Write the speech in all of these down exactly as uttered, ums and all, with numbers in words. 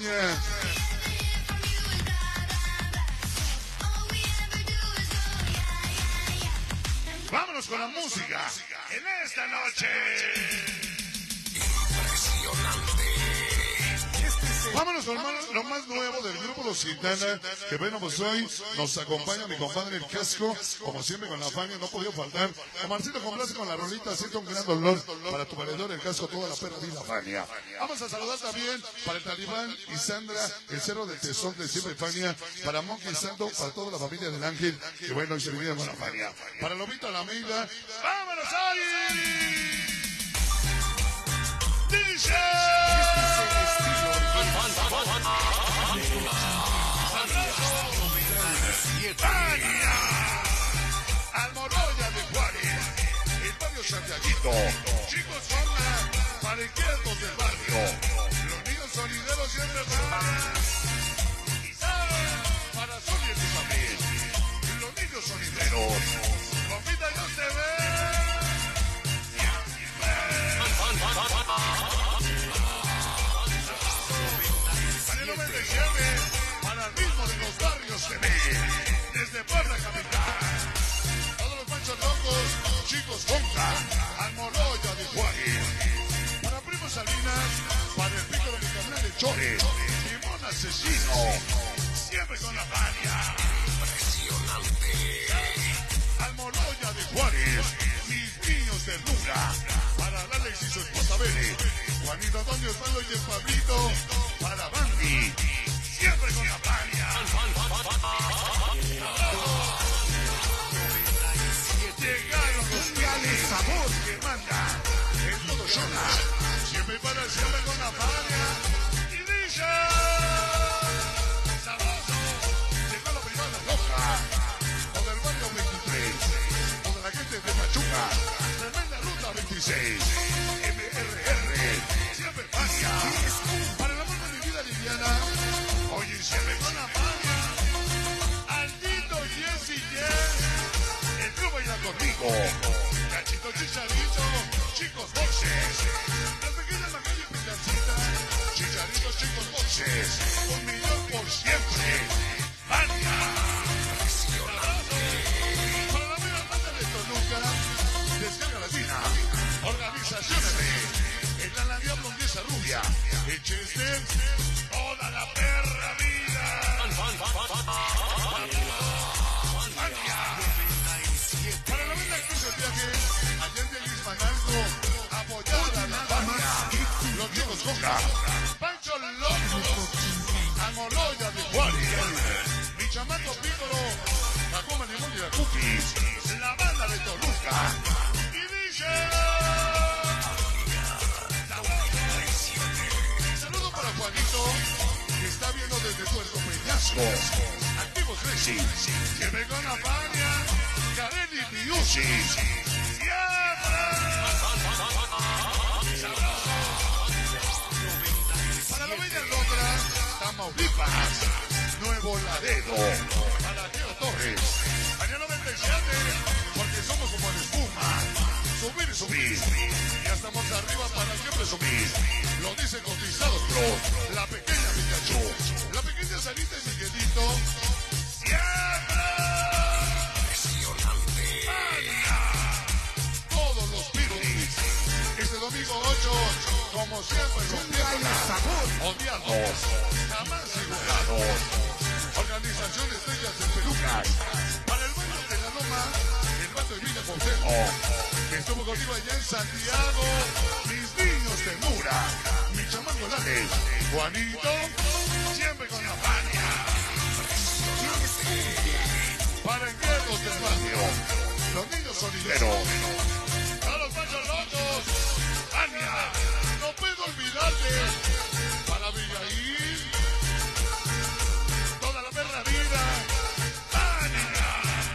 acompaña. Vámonos con la música en esta noche. Impresionante. Vámonos con más, lo más nuevo del grupo Los Quintana, que bueno, pues hoy nos acompaña mi compadre El Casco, como siempre con la Fania, no podía faltar. Omarcito, complace con la rolita, siento un gran dolor para tu valedor El Casco, toda la perra vida Fania. Vamos a saludar también para el Talibán y Sandra, el Cerro del Tesón de siempre Fania, para Monkey Santo, para toda la familia del Ángel, que bueno, hoy se viene con la Fania. Para Lobito Alameda, ¡vámonos ahí! ¡Dice! Almoloya de Juárez, el barrio Santiaguito, chicos son parequetos del barrio, los niños sonideros siempre van, para Sonia y tu familia, los niños sonideros, comida y no te ve. Para el mismo de los barrios se ve, desde Puebla capital. Todos los manchos locos, chicos Conca, Almoloya de Juárez. Para Primo Salinas, para el pico de mi carnal de Chore, Limón Asesino, siempre con la Fania. Impresionante. Almoloya de Juárez, mis niños de Luna, para Alex y su esposa Bele, Juanito Antonio Osvaldo y el Pablito, para Bambi, siempre con la Fania. Llegaron los grandes sabor que mandan en todo Shona, siempre para siempre con la Fania. Y dice, sabroso, llegó la privada loca, o del barrio veintitrés, o de la gente de Pachuca, tremenda ruta veintiséis, M R R, siempre Fania. Para el amor de mi vida liviana, oye, siempre con la Fania. Aldito, Yes y Yes, el club baila conmigo. Cachito, Chicharito, chicos boxes. La pequeña Macayo y Picancita, Chicharitos, chicos boxes. Un millón por siempre. Fania. Para la buena banda de Toluca, Descarga Latina, Organización M, el Alan Diablo Dieza Rubia, el Chester, toda la perra vida. Para la banda que hizo el viaje, Allende Luis Manalco, apoyada a la Fania, los chicos Coca, Pancho Loco, Almoloya de Juárez, mi chamaco Pícolo, la Goma Limón y la Cookies, la banda de Toluca, y dice... Saludo para Juanito, que está viendo desde Puerto Peñasco, Activos Racing, que me con la Fania, Karen y Piusi, siempre. Para la bella Londra, Tamaulipas, Nuevo Laredo, para Geo Torres, año noventa y siete, porque somos como la espuma, subir y subir, ya estamos arriba para siempre subir, lo dice Cotizados Pro, la pequeña Pikachu, la pequeña Sarita y Miguelito, siempre. Impresionante. Todos los pirulis, este domingo ocho, como siempre, rompiéndola, odiados, jamás igualados. Organización Estrellas de Pelucas, para el barrio de la Loma, el Vato y Villa Consejo, que estuvo contigo allá en Santiago, mis niños de Mura, mi chamaco Lales, Juanito, siempre con la Fania. Para enviarnos del barrio, los niños sonideros, a los machos locos, Fania, no puedo olvidarte, para Abigail, toda la perra vida, Fania,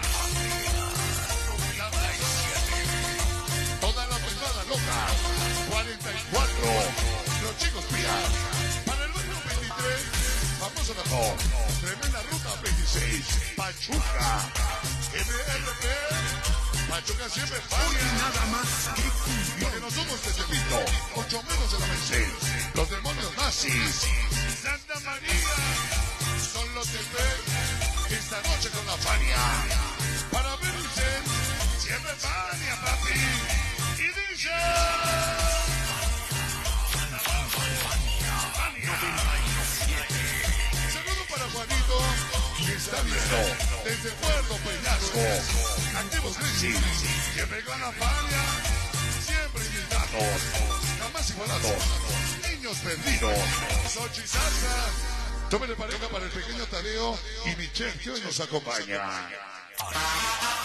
toda la privada loca, cuarenta y cuatro, los chicos pías, para el barrio veintitrés, famoso mejor, tremenda ruta veintiséis, Pachuca, M R P, Pachuca siempre Fania, nada más porque no somos de Tepito, ocho menos de la Merced, los demonios nazis, Santa Ana María, solo te ve esta noche con la Fania. Para ver dicen, siempre Fania, papi. Y dice... Saludo para Juanito, que está viendo desde Puerto Peñasco. Activos Crisis, siempre con la Fania. Siempre invitados, jamás igualados. Niños perdidos, Xochi Salsa. Tómele pareja para el pequeño Tadeo y Michelle, que hoy nos acompaña.